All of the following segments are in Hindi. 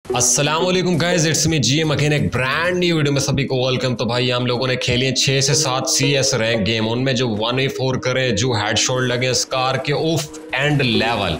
अस्सलाम वालेकुम guys, it's me GM again एक ब्रांड न्यू वीडियो में सभी को वेलकम। तो भाई हम लोगों ने खेली है 6 से 7 CS रैंक गेम, उनमें जो 1v4 करे, जो हेडशॉट लगे स्कार के उफ एंड लेवल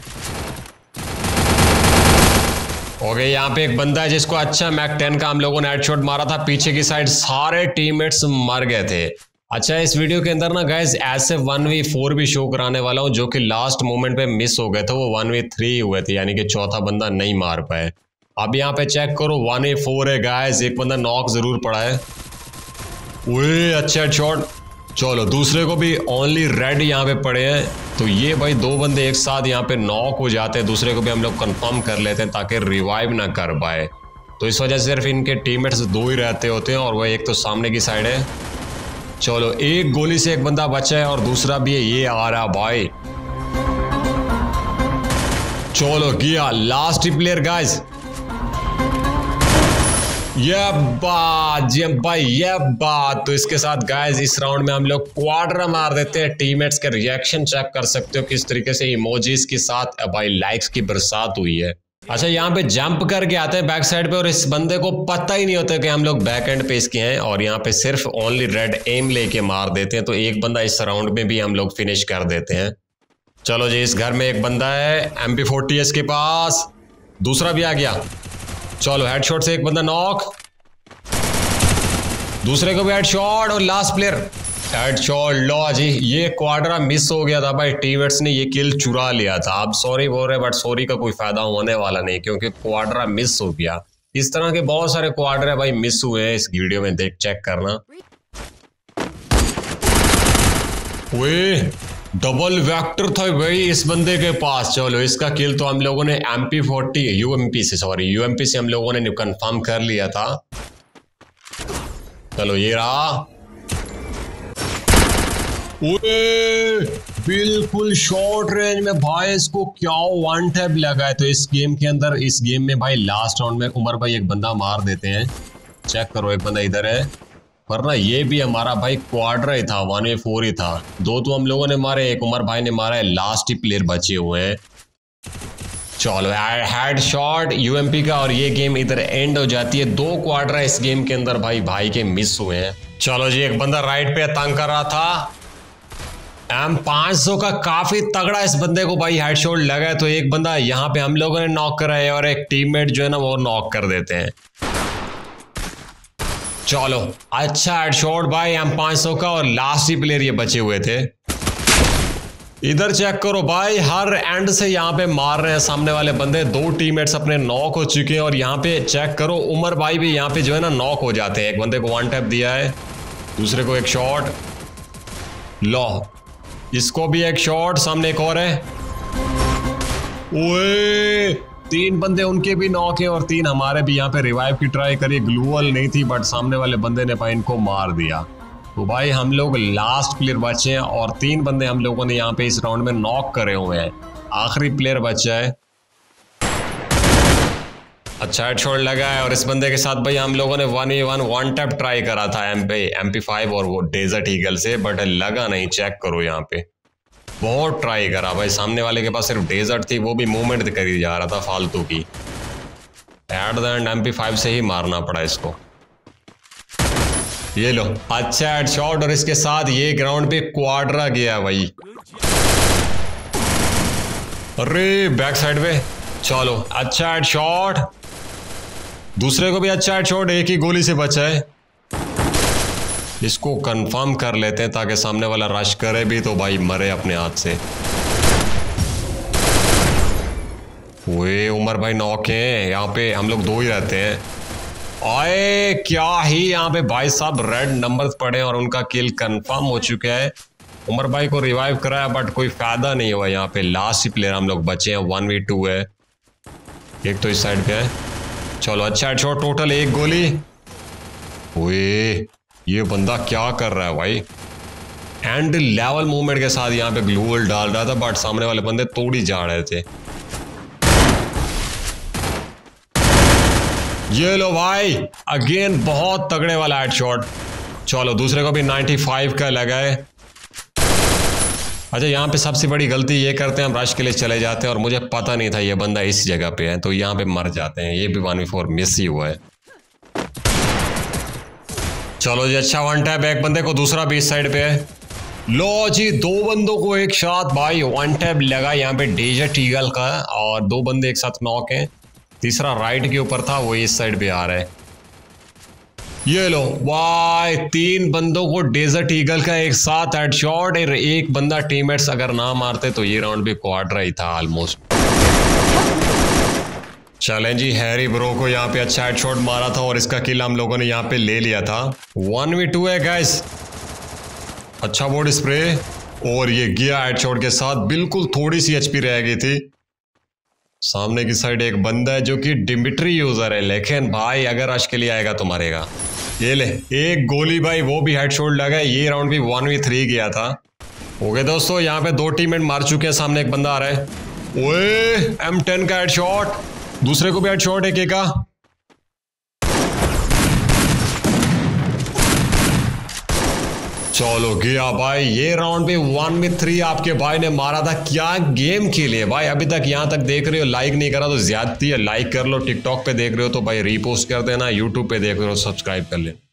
हो गए। यहाँ पे एक बंदा है जिसको अच्छा मैक 10 का हम लोगों ने हेडशॉट मारा था, पीछे की साइड सारे टीममेट्स मर गए थे। अच्छा, इस वीडियो के अंदर ना गाइस ऐसे 1v4 भी शो कराने वाला हूँ जो कि लास्ट मोमेंट पे मिस हो गए थे, वो 1v3 हुए थे, यानी कि चौथा बंदा नहीं मार पाए। अब यहाँ पे चेक करो 1v4 है गाइस, एक बंदा नॉक जरूर पड़ा है। ओए अच्छा शॉट। चलो दूसरे को भी ओनली रेड यहाँ पे पड़े हैं, तो ये भाई दो बंदे एक साथ यहाँ पे नॉक हो जाते हैं, दूसरे को भी हम लोग कंफर्म कर लेते हैं ताकि रिवाइव ना कर पाए। तो इस वजह से सिर्फ इनके टीममेट्स दो ही रहते होते हैं, और वह एक तो सामने की साइड है। चलो एक गोली से एक बंदा बचा है और दूसरा भी है, ये आ रहा भाई। चलो गया लास्ट प्लेयर गाइस। ये बात जी भाई, ये बात। तो इसके साथ गाइस इस राउंड में हम लोग क्वाड्रा मार देते हैं। टीममेट्स के रिएक्शन चेक कर सकते हो किस तरीके से इमोजीज के साथ भाई लाइक्स की बरसात हुई है। अच्छा, यहाँ पे जंप करके आते हैं बैक साइड पे, और इस बंदे को पता ही नहीं होता कि हम लोग बैक एंड पे इसके हैं, और यहाँ पे सिर्फ ओनली रेड एम लेके मार देते हैं। तो एक बंदा इस राउंड में भी हम लोग फिनिश कर देते हैं। चलो जी, इस घर में एक बंदा है MP40 इसके पास, दूसरा भी आ गया। चलो हेडशॉट से एक बंदा नॉक, दूसरे को भी हेडशॉट, और लास्ट प्लेयर हेडशॉट। लो जी, ये क्वाड्रा मिस हो गया था भाई, टीममेट्स ने ये किल चुरा लिया था। अब सॉरी बोल रहे, बट सॉरी का कोई फायदा होने वाला नहीं, क्योंकि क्वाड्रा मिस हो गया। इस तरह के बहुत सारे क्वाड्रा भाई मिस हुए हैं, इस वीडियो में देख चेक करना। वे डबल वेक्टर था भाई इस बंदे के पास। चलो इसका किल तो हम लोगों ने MP40 UMP से हम लोगों ने कंफर्म कर लिया था। चलो ये रहा, बिल्कुल शॉर्ट रेंज में भाई, इसको क्या वन टैप लगा है। तो इस गेम के अंदर, इस गेम में भाई लास्ट राउंड में उमर भाई एक बंदा मार देते हैं। चेक करो एक बंदा इधर है, वरना ये भी हमारा भाई क्वाड्रा ही था, 1v4 ही था। दो तो हम लोगों ने मारे, एक उमर भाई ने मारा है, लास्ट ही प्लेयर बचे हुए हैं। चलो हेडशॉट UMP का, और ये गेम इधर एंड हो जाती है। दो क्वाड्रा इस गेम के अंदर भाई के मिस हुए हैं। चलो जी, एक बंदा राइट पे तंग कर रहा था, M500 का काफी तगड़ा इस बंदे को भाई हेडशॉट लगा है। तो एक बंदा यहाँ पे हम लोगों ने नॉक करा है, और एक टीममेट जो है ना वो नॉक कर देते हैं। चलो अच्छा हेडशॉट भाई M500 का, और लास्ट ही प्लेयर ये बचे हुए थे। इधर चेक करो भाई, हर एंड से यहाँ पे मार रहे हैं सामने वाले बंदे। दो टीममेट्स अपने नॉक हो चुके हैं, और यहाँ पे चेक करो उमर भाई भी यहाँ पे जो है ना नॉक हो जाते हैं। एक बंदे को वन टैप दिया है, दूसरे को एक शॉट, लो इसको भी एक शॉट, सामने एक और है। ओए तीन बंदे उनके भी नॉक है, और तीन हमारे भी। यहाँ पे रिवाइव की ट्राई करी, ग्लूअल नहीं थी, बट सामने वाले बंदे ने भाई इनको मार दिया। तो भाई हम लोग लास्ट प्लेयर बचे हैं, और तीन बंदे हम लोगों ने यहाँ पे इस राउंड में नॉक करे हुए हैं। आखिरी प्लेयर बचा है। अच्छा हेडशॉट लगा है, और इस बंदे के साथ भाई हम लोगों ने 1v1 वन टैप ट्राई करा था MP5 और वो डेजर्ट ईगल से, बट लगा नहीं। चेक करो यहाँ पे बहुत ट्राई करा भाई, सामने वाले के पास सिर्फ डेजर्ट थी, वो भी मूवमेंट करी जा रहा था फालतू की। एट द एंड MP5 से ही मारना पड़ा इसको। ये लो अच्छा हेडशॉट, और इसके साथ ये ग्राउंड पे क्वाड्रा गया भाई। अरे बैक साइड पे, चलो अच्छा हेडशॉट, दूसरे को भी अच्छा हेडशॉट, एक ही गोली से बचा है। इसको कंफर्म कर लेते हैं ताकि सामने वाला रश करे भी तो भाई मरे अपने हाथ से। वे उमर भाई नॉक हैं, यहाँ पे हम लोग दो ही रहते हैं। आए क्या ही यहाँ पे भाई साहब रेड नंबर्स पड़े, और उनका किल कंफर्म हो चुका है। उमर भाई को रिवाइव कराया, बट कोई फायदा नहीं हुआ। यहाँ पे लास्ट ही प्लेयर हम लोग बचे हैं, 1v2 है, एक तो इस साइड पे है। चलो अच्छा हेडशॉट, टोटल एक गोली। ओए ये बंदा क्या कर रहा है भाई, एंड लेवल मूवमेंट के साथ यहाँ पे ग्लूअल डाल रहा था, बट सामने वाले बंदे तोड़ ही जा रहे थे। ये लो भाई अगेन बहुत तगड़े वाला हेडशॉट। चलो दूसरे को भी 95 का लगा है। अच्छा, यहाँ पे सबसे बड़ी गलती ये करते हैं, हम रश के लिए चले जाते हैं और मुझे पता नहीं था ये बंदा इस जगह पे है, तो यहाँ पे मर जाते हैं। ये भी 1v4 मिस ही हुआ है। चलो जी, अच्छा वन टैप, एक बंदे को, दूसरा भी इस साइड पे है। लो जी, दो बंदों को एक साथ भाई वन टैप लगा यहाँ पे डेजर्ट ईगल का, और दो बंदे एक साथ नॉक हैं। तीसरा राइट के ऊपर था, वो इस साइड पे आ रहा है। ये लो वाह, 3 बंदों को डेजर्ट ईगल का एक साथ हेडशॉट, और एक बंदा टीममेट्स अगर ना मारते तो ये राउंड भी क्वाड्रा ही था ऑलमोस्ट। चलें जी, हैरी ब्रो को यहाँ पे अच्छा हेडशॉट मारा था और इसका किल हम लोगों ने यहाँ पे ले लिया था। 1v2 है गाइस। अच्छा बोर्ड स्प्रे, और ये गया हेडशॉट के साथ, बिल्कुल थोड़ी सी एचपी रह गई थी। सामने की साइड एक बंदा है जो कि डिमिट्री यूजर है, लेकिन भाई अगर रश के लिए आएगा तो मारेगा। ये ले, एक गोली भाई, वो भी हेडशॉट लगा। ये राउंड भी 1v3 गया था। हो गए दोस्तों, यहाँ पे 2 टीममेट मार चुके हैं। सामने एक बंदा आ रहा है। ओए, M10 का हेडशॉट, दूसरे को भी हेडशॉट एक का। चलो गया भाई, ये राउंड पे 1v3 आपके भाई ने मारा था। क्या गेम खेले है भाई। अभी तक यहाँ तक देख रहे हो, लाइक नहीं करा तो ज्यादती है, लाइक कर लो। टिकटॉक पे देख रहे हो तो भाई रीपोस्ट कर देना, यूट्यूब पे देख रहे हो सब्सक्राइब कर लेना।